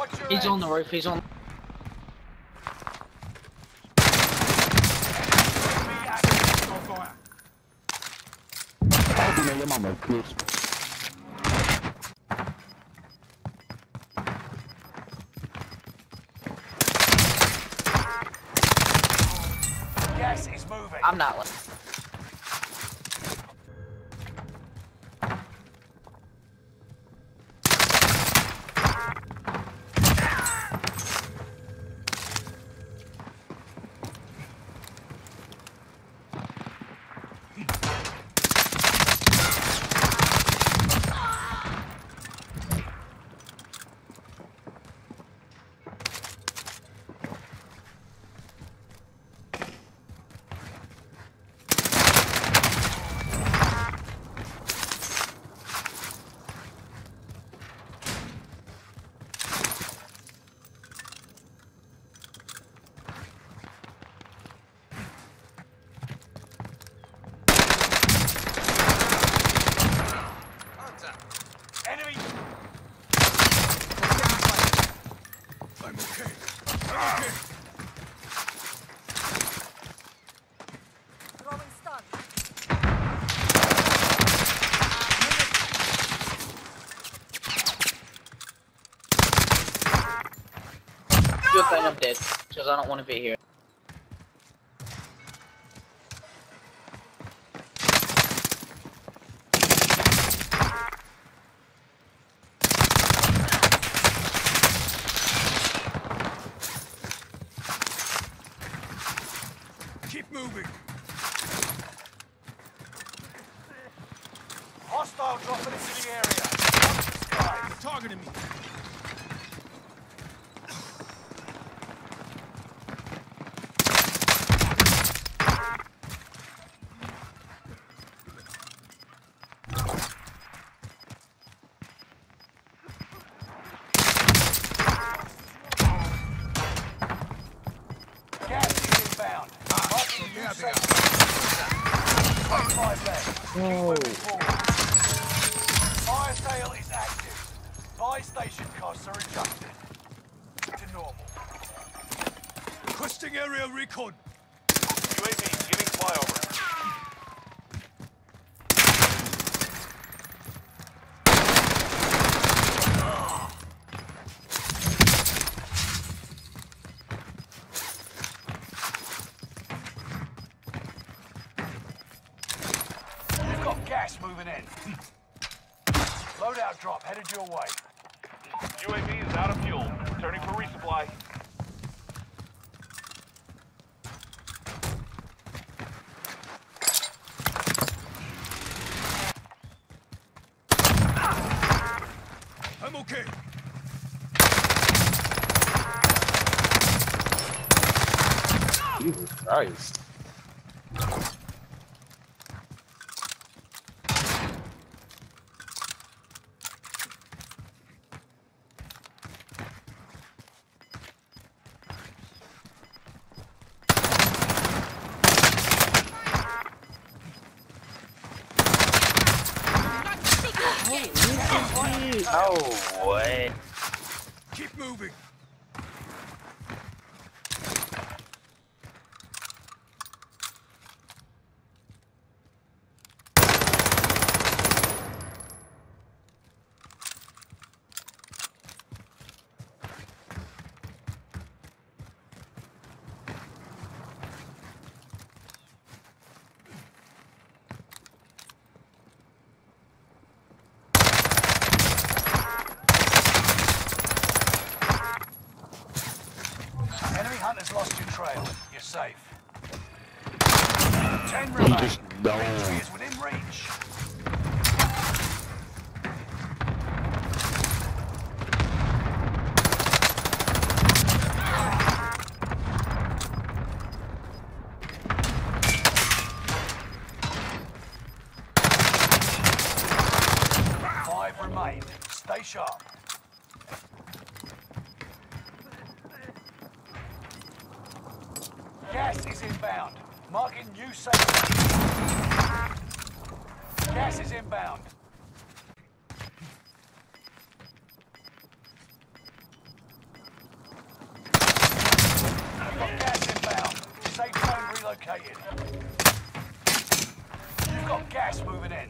He's on the roof, he's on. Gas is moving. I'm not. Good thing I'm dead, because I don't want to be here. Keep moving. Hostile dropping into the area. Sky, they're targeting me. Oh. Fire sale is active. Buy station costs are adjusted to normal. Requesting area recon. UAV giving flyover. Gas moving in. Loadout drop headed your way. UAV is out of fuel. Returning for resupply. I'm okay. Jesus Christ. No way. Keep moving. Hunter's lost your trail. You're safe. 10 remain. Victory is within reach. Five remain. Stay sharp. Gas is inbound. Marking new safe. Gas is inbound. located. You've got gas moving in.